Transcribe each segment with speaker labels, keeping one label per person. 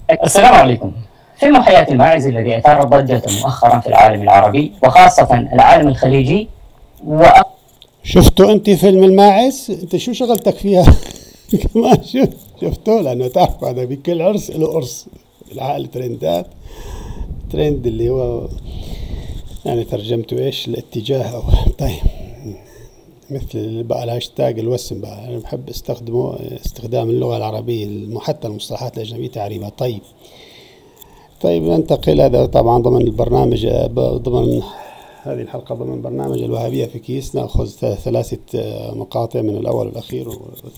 Speaker 1: السلام عليكم. فيلم حياة الماعز الذي أثار ضجة مؤخرا في العالم العربي وخاصة العالم الخليجي
Speaker 2: شفتوا أنت فيلم الماعز؟ أنت شو شغلتك فيها؟ كمان شفتوا؟ لأنه تعرف هذا بكل عرس له قرص. العقل ترندات، ترند اللي هو يعني ترجمته إيش؟ الاتجاه أو طيب مثل بقى الهاشتاج الوسم بقى، أنا بحب استخدام اللغة العربية حتى المصطلحات الأجنبية تعريبها. طيب ننتقل. هذا طبعا ضمن البرنامج، ضمن هذه الحلقة ضمن برنامج الوهابية في كيس، نأخذ 3 مقاطع من الأول والأخير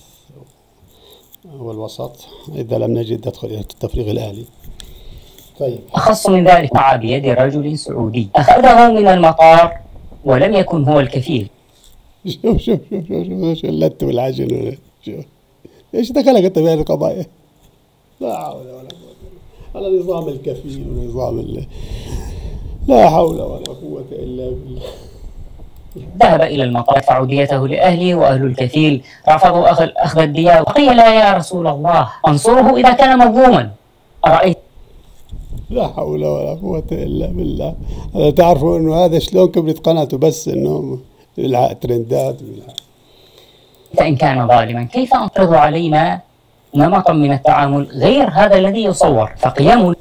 Speaker 2: والوسط، إذا لم نجد ندخل إلى التفريغ الآلي. طيب
Speaker 1: أخص من ذلك مع بيد رجل سعودي أخذه من المطار ولم يكن هو الكفيل.
Speaker 2: شوف شلت بالعجل. شوف ايش دخلك انت بهذه القضايا؟ لا حول ولا قوة. على نظام الكفيل ونظام لا حول ولا قوة الا بالله.
Speaker 1: ذهب إلى المطار يدفع ديته لأهله، وأهل الكفيل رفضوا أخذ الدية وقيل يا رسول الله انصره إذا كان مظلوما. أرأيت؟
Speaker 2: لا حول ولا قوة الا بالله. تعرفوا انه هذا شلون كبرت قناته؟ بس انه ترندات.
Speaker 1: فإن كان ظالما كيف أنقذ علينا نمطا من التعامل غير هذا الذي يصور؟ فقيام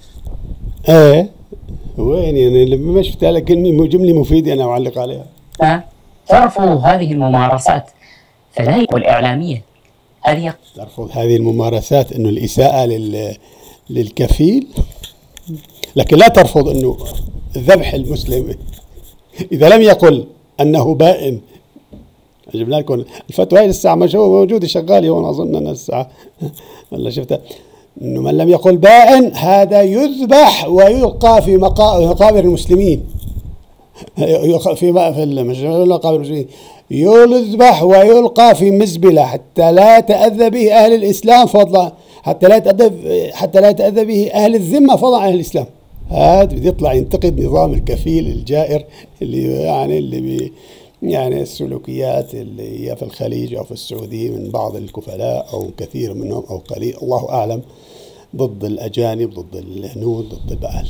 Speaker 2: وين يعني لما ما شفتها لك جملة مفيدة أنا أعلق عليها.
Speaker 1: ترفض هذه الممارسات فلا والإعلامية هذه
Speaker 2: ترفض هذه الممارسات، إنه الإساءة للكفيل، لكن لا ترفض إنه ذبح المسلم إذا لم يقل أنه بائن. جبنا لكم الفتوى هاي الساعة موجودة شغالة هون، أظن أن الساعة ولا شفتها، إنه من لم يقل بائن هذا يذبح ويلقى في مقابر المسلمين. في مقابر المسلمين يذبح ويلقى في مزبلة حتى لا يتأذى به أهل الإسلام فضلا، حتى لا يتأذى به أهل الذمة فضلا عن أهل الإسلام. هذا بده يطلع ينتقد نظام الكفيل الجائر اللي يعني السلوكيات اللي هي في الخليج أو في السعودية من بعض الكفلاء أو كثير منهم أو قليل الله أعلم، ضد الأجانب، ضد الهنود، ضد البقال.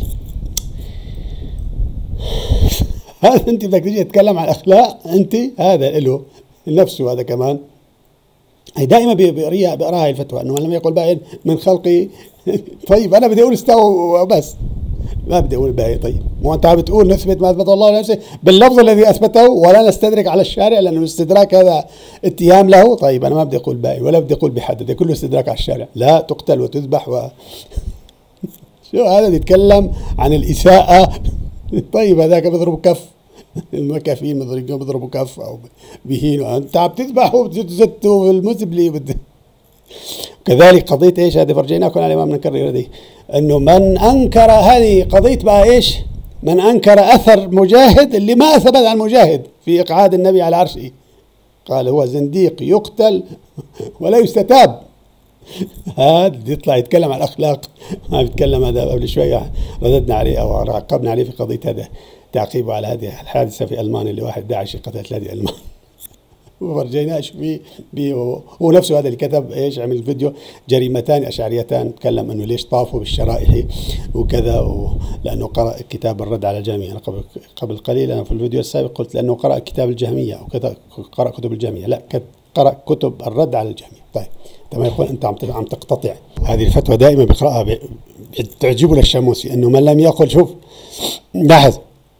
Speaker 2: هذا أنت بدك تيجي تتكلم عن الأخلاق؟ أنت هذا له نفسه هذا كمان. هي دائما بقراها الفتوى أنه من لم يقل باين من خلقي. طيب أنا بدي أقول استوى بس، ما بدي أقول باقي. طيب مو أنت بتقول نثبت ما أثبت الله لنفسه باللفظ الذي أثبته ولا نستدرك على الشارع، لأنه الاستدراك هذا اتهام له. طيب أنا ما بدي أقول باقي ولا بدي أقول بحد، بدي كله استدراك على الشارع. لا تقتل وتذبح شو هذا بيتكلم عن الإساءة. طيب هذاك بيضرب كف، المكافين بيضربوا كف أو بيهينوا، أنت عم تذبح وبتزتوا في المزبلي. كذلك قضية ايش هذه فرجيناكم على ما بنكرر هذه، انه من انكر هذه قضية بقى ايش؟ من انكر اثر مجاهد اللي ما اثبت عن مجاهد في اقعاد النبي على عرشه، قال هو زنديق يقتل ولا يستتاب. هذا يطلع يتكلم عن الاخلاق، ما بيتكلم. هذا قبل شوية رددنا عليه او عقبنا عليه في قضية هذا تعقيبه على هذه الحادثة في ألمانيا اللي واحد داعشي قتل 3 ألمان. وفرجيناش بيه هو نفسه هذا اللي كتب ايش، عمل فيديو جريمتان اشعريتان، تكلم انه ليش طافوا بالشرائح وكذا لانه قرأ كتاب الرد على الجهمية. انا قبل قليل انا في الفيديو السابق قلت لانه قرأ كتاب الجهمية او كذا، قرأ كتب الجهمية، لا قرأ كتب الرد على الجهمية. طيب ما يقول انت عم تقتطع هذه الفتوى. دائما بيقرأها بتعجبه للشاموسي، انه من لم يقل، شوف لاحظ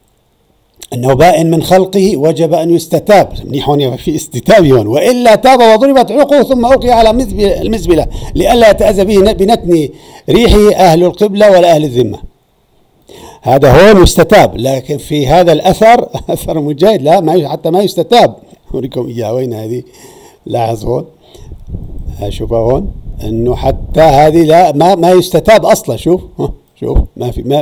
Speaker 2: أنه بائن من خلقه وجب أن يستتاب. منيح هون في استتاب هون، وإلا تاب وضربت عنقه ثم ألقي على المزبلة لئلا يتأذى به بنتن ريحه أهل القبلة ولا أهل الذمة. هذا هون يستتاب، لكن في هذا الأثر أثر مجاهد لا، حتى ما يستتاب. أوريكم إياه وين هذه، لاحظ هون، شوفها هون أنه حتى هذه لا ما يستتاب أصلا. شوف ما في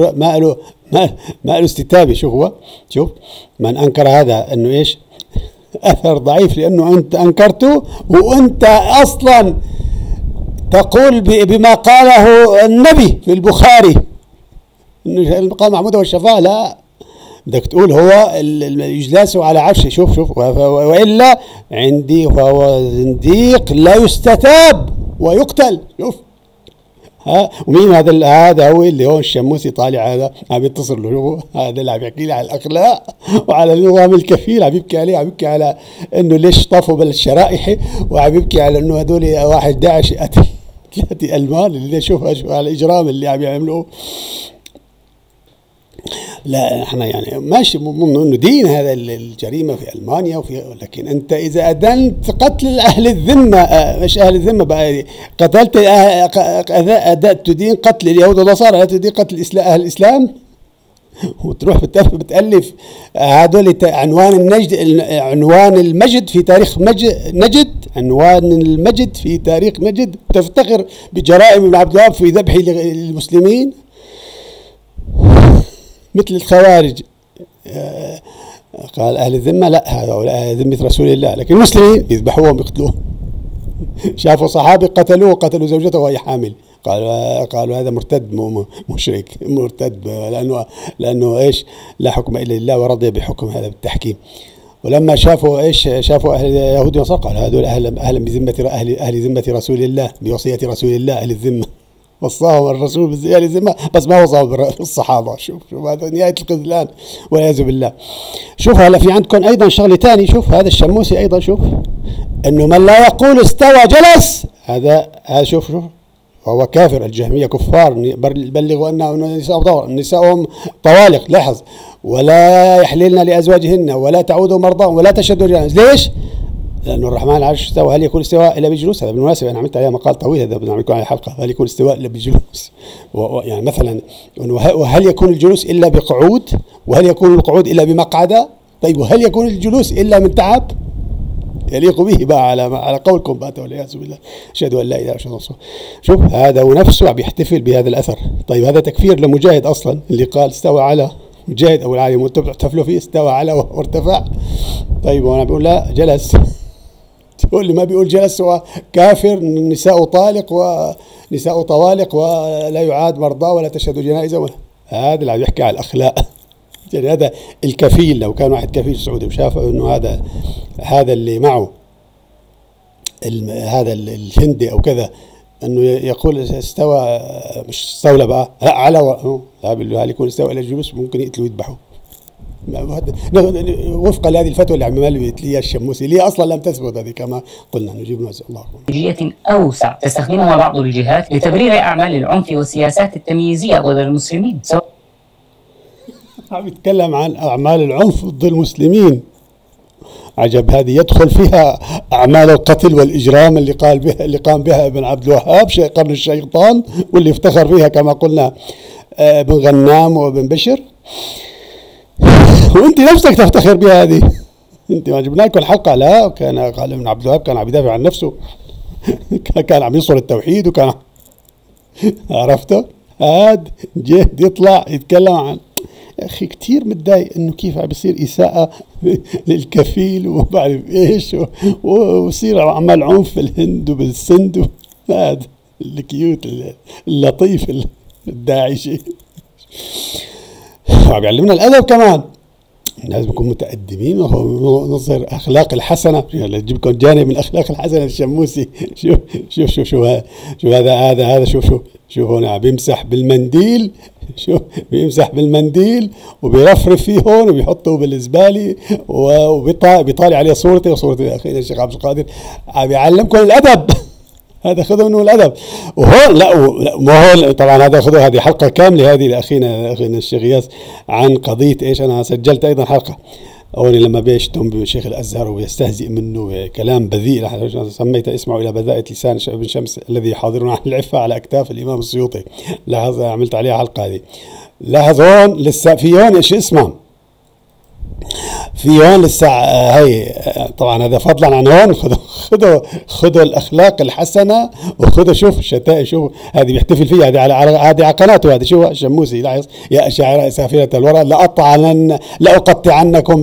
Speaker 2: ما له استتابة. شوف هو، شوف من أنكر هذا أنه إيش أثر ضعيف، لأنه أنت أنكرته وأنت أصلا تقول بما قاله النبي في البخاري إنه المقام محمود والشفاعة. لا، بدك تقول هو يجلسه على عرشه. شوف وإلا عندي فهو زنديق لا يستتاب ويقتل. شوف ها ومين هذا؟ هذا هو اللي هو الشموسي طالع، هذا عم يتصل له، هذا اللي عم يحكي لي على الاخلاق وعلى النظام الكفيل، عم يبكي عليه، عم يبكي على انه ليش طفوا بالشرائح، وعم يبكي على انه هذول واحد داعش قتل 3 ألمان، اللي شوف على الاجرام اللي عم يعملوه. لا احنا يعني ماشي انه دين هذا الجريمه في المانيا لكن انت اذا ادنت قتل اهل الذمه، مش اهل الذمه بقى، قتلت تدين قتل اليهود والنصارى، لا تدين قتل اهل الاسلام، وتروح بتالف هذول عنوان النجد، عنوان المجد في تاريخ نجد، عنوان المجد في تاريخ نجد، تفتخر بجرائم ابن عبد الوهاب في ذبح المسلمين مثل الخوارج. قال أهل الذمة لا، هؤلاء ذمة رسول الله، لكن المسلمين يذبحوهم ويقتلوهم. شافوا صحابي قتلوا زوجته وهي حامل، قالوا هذا مرتد مشرك مرتد، لأنه إيش؟ لا حكم إلا لله ورضي بحكم هذا بالتحكيم. ولما شافوا إيش؟ شافوا أهل اليهود والنصارى قالوا هذول أهل بذمة أهل ذمة رسول الله، بوصية رسول الله أهل الذمة، وصاهم الرسول بزيادة الذمة، بس ما وصاهم الصحابة. شوف هذا نهاية الخذلان والعياذ بالله. شوف هلا في عندكم أيضا شغلة ثاني، شوف هذا الشموسي أيضا، شوف إنه من لا يقول استوى جلس، هذا شوف وهو كافر. الجهمية كفار، بلغوا أن نساءهم طوالق، لاحظ، ولا يحللن لأزواجهن ولا تعودوا مرضاهم ولا تشهدوا جنائز. ليش؟ لأنه الرحمن على العرش استوى. هل يكون استواء إلا بالجلوس؟ هذا بالمناسبة أنا عملت عليها مقال طويل، هذا بدنا نعمل عليه حلقة. هل يكون استواء إلا بالجلوس؟ يعني مثلا وهل يكون الجلوس إلا بقعود؟ وهل يكون القعود إلا بمقعدة؟ طيب وهل يكون الجلوس إلا من تعب؟ يليق به بقى على قولكم بقى والعياذ بالله. أشهد أن لا إله إلا الله. شوف هذا ونفسه عم يحتفل بهذا الأثر. طيب هذا تكفير لمجاهد أصلا، اللي قال استوى على مجاهد أو العالم، وأنتم بتحتفلوا فيه استوى على وارتفع. طيب وأنا بقول لا جلس، تقول لي ما بيقول جلس هو كافر، نساء طوالق ولا يعاد مرضى ولا تشهد جنائزه. هذا اللي عم يحكي على الاخلاق. يعني هذا الكفيل، لو كان واحد كفيل سعودي وشاف انه هذا اللي معه هذا الهندي او كذا، انه يقول استوى، مش استولى بقى، لا على لا بالله يكون استوى الى الجلوس، ممكن يقتلوا ويذبحوا وفقا لهذه الفتوى اللي عم يتليها الشموسي، اللي اصلا لم تثبت هذه كما قلنا. نجيب نسال الله.
Speaker 1: جهة اوسع تستخدمها بعض الجهات لتبرير اعمال العنف والسياسات التمييزيه ضد المسلمين.
Speaker 2: عم يتكلم عن اعمال العنف ضد المسلمين. عجب، هذه يدخل فيها اعمال القتل والاجرام اللي قام بها ابن عبد الوهاب قرن الشيطان، واللي افتخر فيها كما قلنا ابن غنام وابن بشر، وانت نفسك تفتخر بها هذه. انت ما جبنا لكم الحلقه؟ لا، قال ابن عبد الوهاب كان عم يدافع عن نفسه، كان عم ينصر التوحيد، وكان عرفته. هاد جهد يطلع يتكلم عن، يا اخي كثير متضايق انه كيف عم بيصير اساءه للكفيل وما بعرف ايش، ويصير عمال عنف في الهند وبالسند، هذا الكيوت اللطيف الداعشي. وبيعلمنا الادب كمان، لازم نكون متقدمين ونظهر اخلاق الحسنه. نجيب لكم جانب من الاخلاق الحسنه الشموسي. شوف هذا شوف هنا بيمسح بالمنديل، بيمسح بالمنديل وبيرفرف فيه هون وبيحطه بالزباله، وبيطالع عليه صورته وصوره اخينا الشيخ عبد القادر. بيعلمكم الادب. هذا خذوا منه الادب. وهون لا ما هو طبعا هذا خذوا، هذه حلقه كامله هذه لاخينا الشيخ غياث عن قضيه ايش. انا سجلت ايضا حلقه اول لما بيشتم بشيخ الازهر ويستهزئ منه كلام بذيء، سميت اسمعوا الى بذاءة لسان ابن شمس الذي حاضرنا عن العفه على اكتاف الامام السيوطي. لاحظ عملت عليها حلقه هذه. لاحظ هون لسه في هون ايش اسمه، في هون لسه هي طبعا هذا فضلا عن هون. خذوا الاخلاق الحسنه، وخذوا شوف الشتائم، شوف هذه بيحتفل فيها، هذه على قناته، هذه شوف الشموسي لاحظ: يا اشاعره سافره الورى لاقطعنكم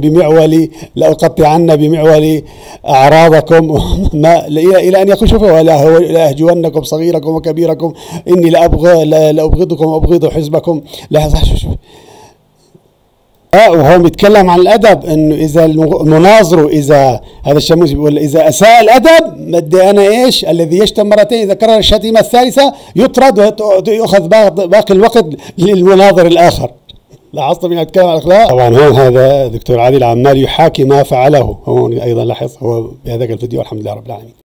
Speaker 2: بمعول اعراضكم ما الى ان يقول شوفوا: ولا اهجونكم صغيركم وكبيركم اني لابغضكم وابغض حزبكم. لاحظ شوف وهو بيتكلم عن الادب، انه اذا المناظر، اذا هذا الشموس بيقول اذا اساء الادب بدي انا ايش؟ الذي يشتم مرتين اذا كرر الشتيمه الثالثه يطرد ويؤخذ باقي الوقت للمناظر الاخر. لاحظت من يتكلم عن الاخلاق؟ طبعا هون هذا دكتور عادل عمال يحاكي ما فعله، هون ايضا لاحظ هو بهذاك الفيديو. الحمد لله رب العالمين.